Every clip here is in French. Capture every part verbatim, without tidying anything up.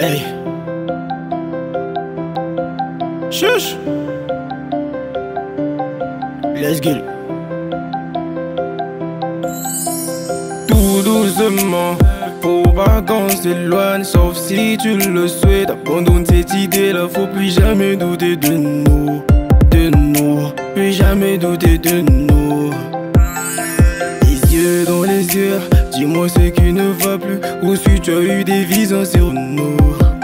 Hey. Chuch. Let's get it. Tout doucement, faut pas qu'on s'éloigne, sauf si tu le souhaites. Abandonne cette idée-là, faut plus jamais douter de nous, de nous, plus jamais douter de nous. Les yeux dans les yeux, dis-moi ce qui ne va plus, ou si tu as eu des visions sur nous.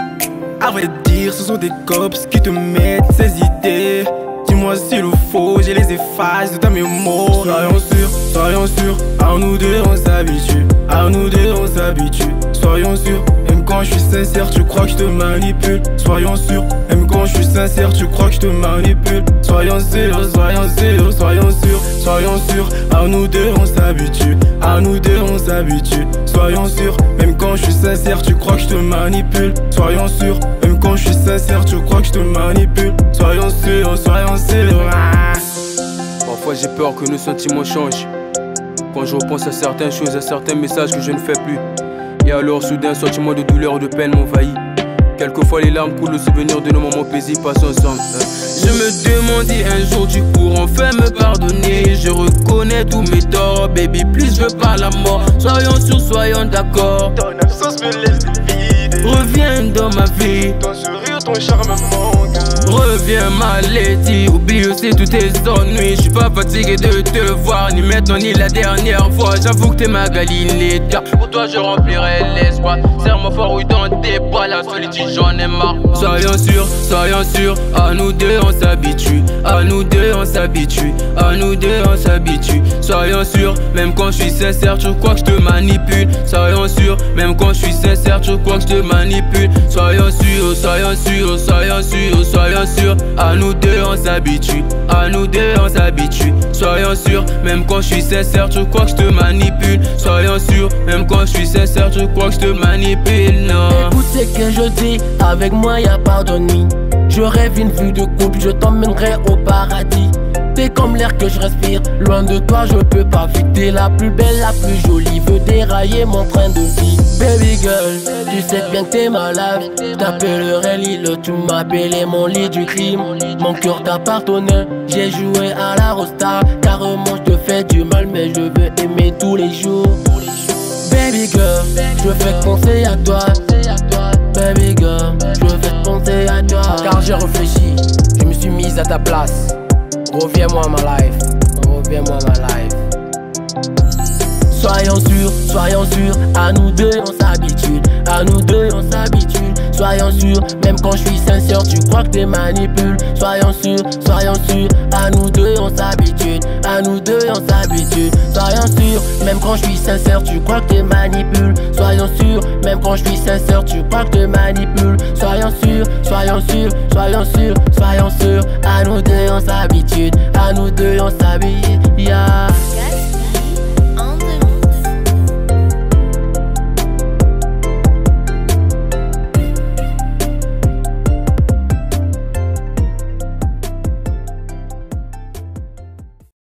À vrai dire, ce sont des cops qui te mettent ces idées. Dis-moi s'il le faut, je les efface de ta mémoire. Soyons sûrs, soyons sûrs, à nous deux on s'habitue, à nous deux on s'habitue. Soyons sûrs, même quand je suis sincère, tu crois que je te manipule. Soyons sûrs, même quand je suis sincère, tu crois que je te manipule. Soyons sûrs, soyons sûrs, soyons sûrs, soyons sûrs, à nous deux on s'habitue, à nous deux on s'habitue. Soyons sûrs, même quand je suis sincère, tu crois que je te manipule. Soyons sûrs, même quand je suis sincère, tu crois que je te manipule. Soyons sûrs, soyons sûrs. Ah. Parfois j'ai peur que nos sentiments changent, quand je repense à certaines choses, à certains messages que je ne fais plus. Et alors soudain un sentiment de douleur, de peine m'envahit. Quelquefois les larmes coulent au souvenir de nos moments paisibles passés ensemble. Je me demande si un jour tu pourras enfin me pardonner. Je reconnais tous mes torts, baby, plus je veux pas la mort. Soyons sûrs, soyons d'accord. Ton absence me laisse vide. Reviens dans ma vie. Ton sourire, ton charme me manque. Reviens ma lady, oublie aussi tous tes ennuis. Je suis pas fatigué de te voir, ni maintenant ni la dernière fois. J'avoue que t'es ma galinette, pour toi je remplirai l'espace. Serre-moi fort, oui, dans tes bras, la solitude j'en ai marre. Soyons sûrs, soyons sûrs, à nous deux on s'habitue, à nous deux on s'habitue, à nous deux on s'habitue. Soyons sûrs, même quand je suis sincère, tu crois que je te manipule. Soyons sûrs, même quand je suis sincère, tu crois que je te manipule. Soyons sûrs, soyons sûrs, soyons sûrs, soyons sûrs, à nous deux on s'habitue, à nous deux on s'habitue. Soyons sûrs, même quand je suis sincère, tu crois que je te manipule. Soyons sûrs, même quand je suis sincère, tu crois que je te manipule. Non. Écoute ce que je dis, avec moi y'a pas d'ennui. Je rêve une vue de couple, je t'emmènerai au paradis. T'es comme l'air que je respire, loin de toi je peux pas vivre. T'es la plus belle, la plus jolie, veux dérailler mon train de vie. Baby girl, tu sais bien que t'es malade. J't'appellerai Lilo, tu m'appelais mon lit du crime. Mon cœur t'appartenait, j'ai joué à la rosta. Carrément je te fais du mal, mais je veux aimer tous les jours. Baby girl, je fais penser à toi. Baby girl, je vais penser à toi. Car j'ai réfléchi, je me suis mise à ta place. Reviens-moi ma life, reviens-moi ma life. Soyons sûrs, soyons sûrs, à nous deux on s'habitue, à nous deux on s'habitue. Soyons sûrs, même quand je suis sincère, tu crois que t'es manipule. Soyons sûrs, soyons sûrs, à nous deux on s'habitue, à nous deux on s'habitue. Soyons sûrs, même quand je suis sincère, tu crois que t'es manipule. Soyons sûrs, même quand je suis sincère, tu crois que t'es manipule. Soyons sûrs, soyons sûrs, soyons sûrs, soyons sûrs, à nous deux on s'habitue, à nous deux on s'habitue, yeah.